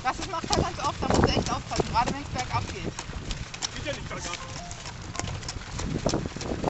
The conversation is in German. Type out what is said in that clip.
Das macht er ganz oft, da muss er echt aufpassen, gerade wenn es bergab geht. Geht ja nicht bergab.